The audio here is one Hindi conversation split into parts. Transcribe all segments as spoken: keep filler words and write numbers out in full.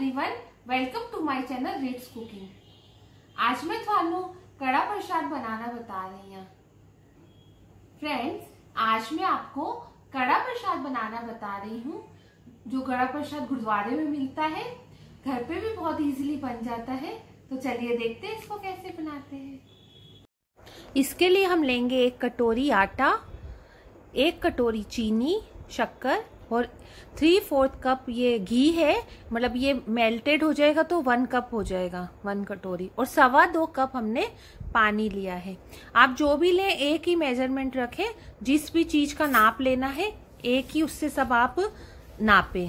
Everyone, welcome to my channel Rits cooking. आज मैं थानू कड़ा प्रसाद बनाना बता रही हूँ। फ्रेंड्स, आज मैं आपको कड़ा प्रसाद बनाना बता रही हूँ, जो कड़ा प्रसाद गुरुद्वारे में मिलता है, घर पे भी बहुत इजीली बन जाता है। तो चलिए देखते हैं इसको कैसे बनाते हैं। इसके लिए हम लेंगे एक कटोरी आटा, एक कटोरी चीनी, शक्कर और थ्री फोर्थ कप ये घी है, मतलब ये मेल्टेड हो जाएगा तो वन कप हो जाएगा, वन कटोरी। और सवा दो कप हमने पानी लिया है। आप जो भी लें एक ही मेजरमेंट रखें, जिस भी चीज का नाप लेना है एक ही उससे सब आप नापें।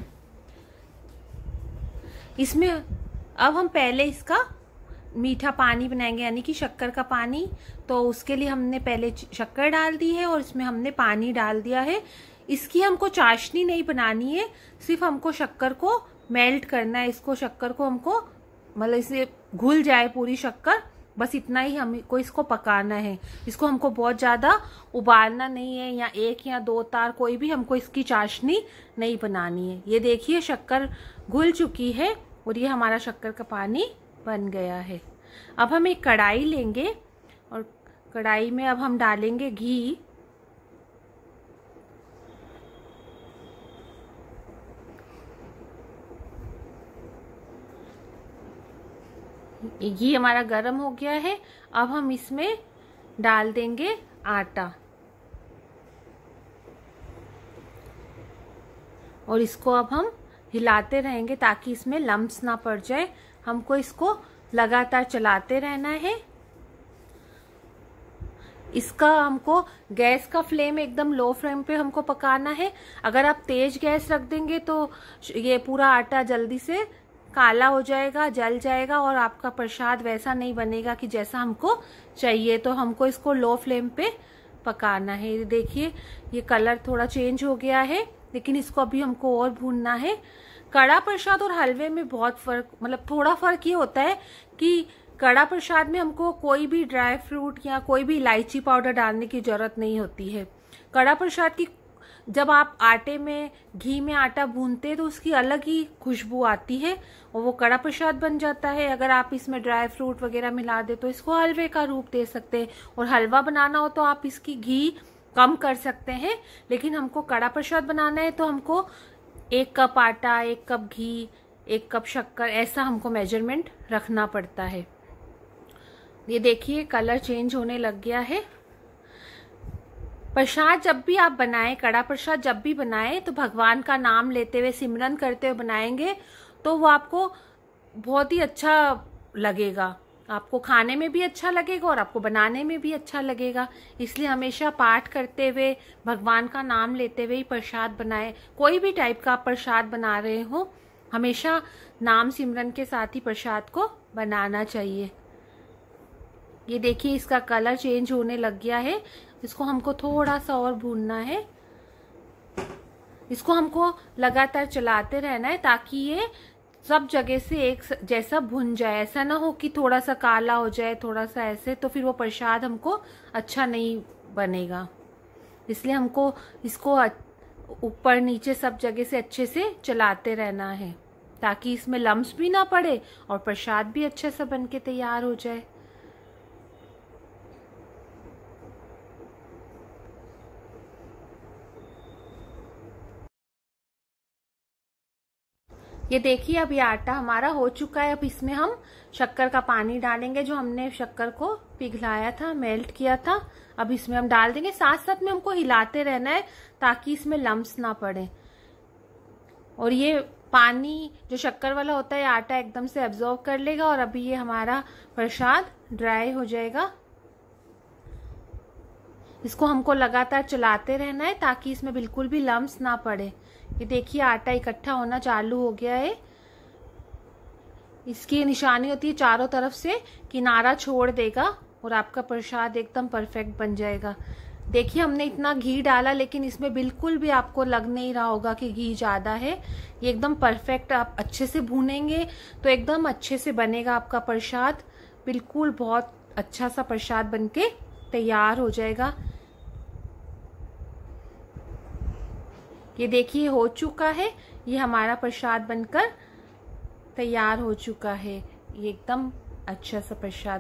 इसमें अब हम पहले इसका मीठा पानी बनाएंगे, यानी कि शक्कर का पानी। तो उसके लिए हमने पहले शक्कर डाल दी है और इसमें हमने पानी डाल दिया है। इसकी हमको चाशनी नहीं बनानी है, सिर्फ हमको शक्कर को मेल्ट करना है। इसको शक्कर को हमको मतलब इसे घुल जाए पूरी शक्कर, बस इतना ही हमको इसको पकाना है। इसको हमको बहुत ज्यादा उबालना नहीं है, या एक या दो तार कोई भी हमको इसकी चाशनी नहीं बनानी है। ये देखिए शक्कर घुल चुकी है और ये हमारा शक्कर का पानी बन गया है। अब हम एक कढ़ाई लेंगे और कढ़ाई में अब हम डालेंगे घी। घी हमारा गर्म हो गया है। अब हम इसमें डाल देंगे आटा और इसको अब हम हिलाते रहेंगे ताकि इसमें लम्प्स ना पड़ जाए। हमको इसको लगातार चलाते रहना है। इसका हमको गैस का फ्लेम एकदम लो फ्लेम पे हमको पकाना है। अगर आप तेज गैस रख देंगे तो ये पूरा आटा जल्दी से काला हो जाएगा, जल जाएगा और आपका प्रसाद वैसा नहीं बनेगा कि जैसा हमको चाहिए। तो हमको इसको लो फ्लेम पे पकाना है। देखिए ये कलर थोड़ा चेंज हो गया है, लेकिन इसको अभी हमको और भूनना है। कड़ा प्रसाद और हलवे में बहुत फर्क, मतलब थोड़ा फर्क ये होता है कि कड़ा प्रसाद में हमको कोई भी ड्राई फ्रूट या कोई भी इलायची पाउडर डालने की जरूरत नहीं होती है। कड़ा प्रसाद की जब आप आटे में घी में आटा भूनते हैं तो उसकी अलग ही खुशबू आती है और वो कड़ा प्रसाद बन जाता है। अगर आप इसमें ड्राई फ्रूट वगैरह मिला दे तो इसको हलवे का रूप दे सकते हैं। और हलवा बनाना हो तो आप इसकी घी कम कर सकते हैं, लेकिन हमको कड़ा प्रसाद बनाना है तो हमको एक कप आटा, एक कप घी, एक कप शक्कर, ऐसा हमको मेजरमेंट रखना पड़ता है। ये देखिए कलर चेंज होने लग गया है। प्रसाद जब भी आप बनाएं, कड़ा प्रसाद जब भी बनाएं तो भगवान का नाम लेते हुए, सिमरन करते हुए बनाएंगे तो वो आपको बहुत ही अच्छा लगेगा। आपको खाने में भी अच्छा लगेगा और आपको बनाने में भी अच्छा लगेगा। इसलिए हमेशा पाठ करते हुए, भगवान का नाम लेते हुए ही प्रसाद बनाएं। कोई भी टाइप का प्रसाद बना रहे हो, हमेशा नाम सिमरन के साथ ही प्रसाद को बनाना चाहिए। ये देखिए इसका कलर चेंज होने लग गया है। इसको हमको थोड़ा सा और भूनना है। इसको हमको लगातार चलाते रहना है ताकि ये सब जगह से एक जैसा भुन जाए। ऐसा ना हो कि थोड़ा सा काला हो जाए, थोड़ा सा ऐसे, तो फिर वो प्रसाद हमको अच्छा नहीं बनेगा। इसलिए हमको इसको ऊपर नीचे सब जगह से अच्छे से चलाते रहना है ताकि इसमें लम्प्स भी ना पड़े और प्रसाद भी अच्छे से बन के तैयार हो जाए। ये देखिए अब ये आटा हमारा हो चुका है। अब इसमें हम शक्कर का पानी डालेंगे, जो हमने शक्कर को पिघलाया था, मेल्ट किया था। अब इसमें हम डाल देंगे। साथ साथ में हमको हिलाते रहना है ताकि इसमें लम्प्स ना पड़े। और ये पानी जो शक्कर वाला होता है आटा एकदम से एब्जॉर्ब कर लेगा और अभी ये हमारा प्रसाद ड्राई हो जाएगा। इसको हमको लगातार चलाते रहना है ताकि इसमें बिल्कुल भी लम्प्स ना पड़े। ये देखिए आटा इकट्ठा होना चालू हो गया है। इसकी निशानी होती है चारों तरफ से किनारा छोड़ देगा और आपका प्रसाद एकदम परफेक्ट बन जाएगा। देखिए हमने इतना घी डाला, लेकिन इसमें बिल्कुल भी आपको लग नहीं रहा होगा कि घी ज्यादा है। ये एकदम परफेक्ट, आप अच्छे से भूनेंगे तो एकदम अच्छे से बनेगा आपका प्रसाद। बिल्कुल बहुत अच्छा सा प्रसाद बनके तैयार हो जाएगा। ये देखिए हो चुका है। ये हमारा प्रसाद बनकर तैयार हो चुका है ये एकदम अच्छा सा प्रसाद।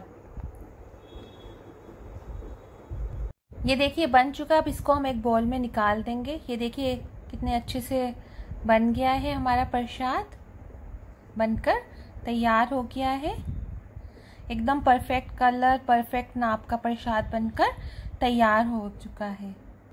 ये देखिए बन चुका। अब इसको हम एक बाउल में निकाल देंगे। ये देखिए कितने अच्छे से बन गया है हमारा प्रसाद, बनकर तैयार हो गया है। एकदम परफेक्ट कलर, परफेक्ट नाप का प्रसाद बनकर तैयार हो चुका है।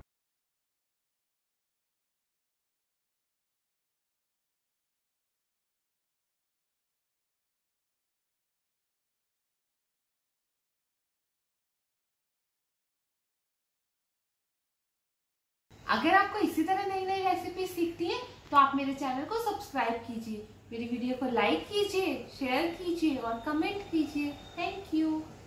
अगर आपको इसी तरह नई नई रेसिपी सीखती है तो आप मेरे चैनल को सब्सक्राइब कीजिए, मेरी वीडियो को लाइक कीजिए, शेयर कीजिए और कमेंट कीजिए। Thank you.